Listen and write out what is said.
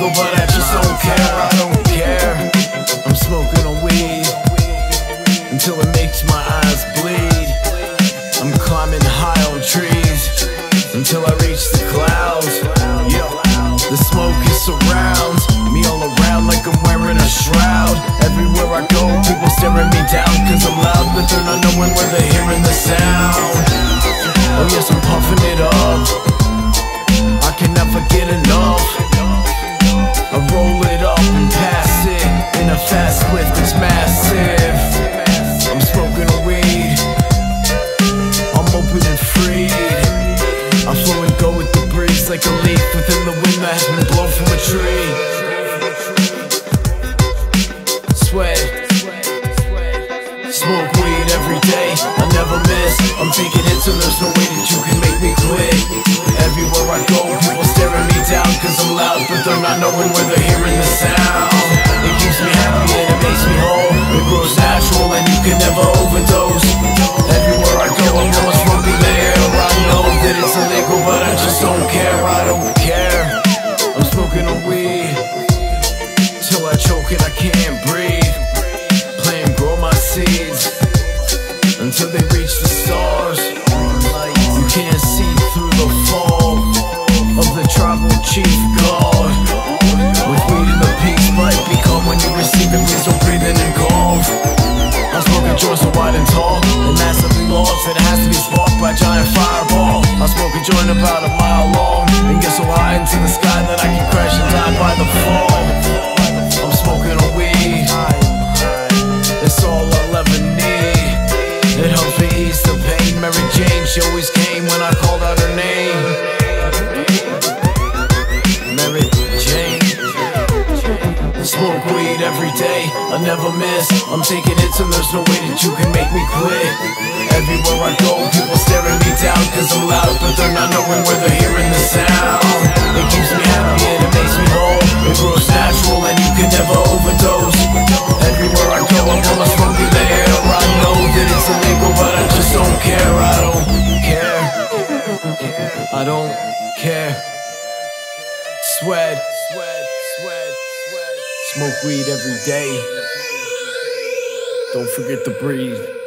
illegal, but I just don't care. I don't care. I'm smoking on weed until it makes my eyes bleed. I'm climbing high on trees until I reach the clouds. The smoke it surrounds me all around like I'm wearing a shroud. Everywhere I go, people staring me down cause I'm loud, but they're not knowing where they're hearing the sound. Oh yes, I'm puffing it up, I can never get enough. I roll it up and pass it in a fast clip that's massive. I'm smoking a weed, I'm open and free. I flow and go with the breeze like a leaf within the wind that has been blown from a tree. Sweat, smoke weed every day, I never miss. I'm taking hits and there's no way that you can make me quit. Everywhere I go, people staring me down cause I'm loud, but they're not knowing where they're hearing the sound. It keeps me happy and it makes me whole. It grows natural and you can never overdose. Everywhere I go, I'm almost smoking the air. I know that it's illegal, but I just don't care. I don't care. I'm smoking a weed till I choke and I can't breathe. Plant grow my seeds until they reach the stars. You can't see through the fog of the tribal chief god. With weed in the peace might become when you receive it. Please don't breathe in and cough. I'm smoking joints so wide and tall and massively large that it has to be sparked by a giant fireball. I smoke a joint about a mile long and get so high into the sky that I can crash and die by the fall. I'm smoking a weed, it's all I'll ever need. It helps me ease the pain. Mary Jane, she always came when I called out her name. Mary Jane. Smoke weed every day, I never miss. I'm taking hits and there's no way that you can make me quit. Everywhere I go, people staring me down cause I'm loud, but they're not knowing where they're hearing the sound. It keeps me happy and it makes me whole. It grows natural and you can never overdose. Everywhere I go, I'm almost smoking the air. I know that it's illegal, but I just don't care. I don't care. I don't care. Sweat, smoke weed every day. Don't forget to breathe.